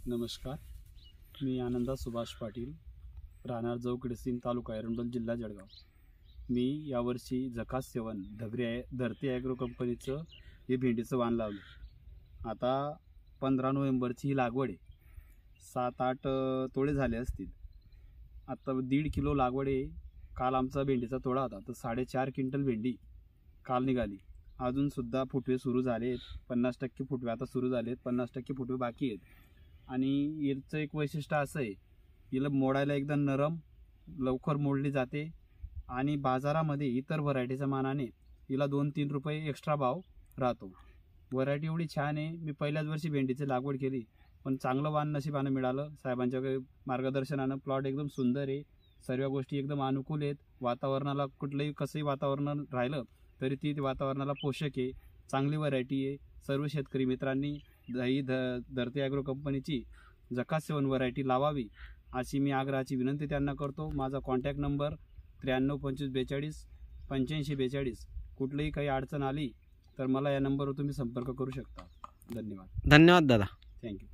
नमस्कार, मी आनंदा सुभाष पाटील, राहणार चौकडसीम, तालुका एरंडोल, जिल्हा जळगाव. मी यावर्षी झकास 7 धरती ॲग्रो कंपनीचं हे भेंडीचं वाण लावलं. आता 15 नोव्हेंबरची ही लागवड आहे. 7-8 तोडे झाले असतील. आता 1.5 किलो लागवड आहे. काल आमचा भेंडीचा तोडा होता, तर 4.5 क्विंटल भेंडी काल निघाली. अजूनसुद्धा फुटवे सुरू झाले आहेत. 50% फुटवे आता सुरू झाले आहेत, 50% फुटवे बाकी आहेत. आणि याचं एक वैशिष्ट्य असं आहे, हिला मोडायला एकदम नरम, लवकर मोडली जाते आणि बाजारामध्ये इतर व्हरायटीच्या मानाने हिला 2-3 रुपये एक्स्ट्रा भाव राहतो. व्हरायटी एवढी छान आहे. मी पहिल्याच वर्षी भेंडीची लागवड केली, पण चांगलं वाण नशिबानं मिळालं. साहेबांच्या मार्गदर्शनानं प्लॉट एकदम सुंदर आहे. सर्व गोष्टी एकदम अनुकूल आहेत. वातावरणाला कुठलंही कसंही वातावरण राहिलं तरी ती वातावरणाला पोषक आहे. चांगली व्हरायटी आहे. सर्व शेतकरी मित्रांनी धरती ॲग्रो कंपनीची झकास 7 व्हरायटी लावावी अशी मी आग्रहाची विनंती त्यांना करतो. माझा कॉन्टॅक्ट नंबर 93 25 42 85 42. कुठलीही काही अडचण आली तर मला या नंबरवर तुम्ही संपर्क करू शकता. धन्यवाद. धन्यवाद दादा. थँक्यू.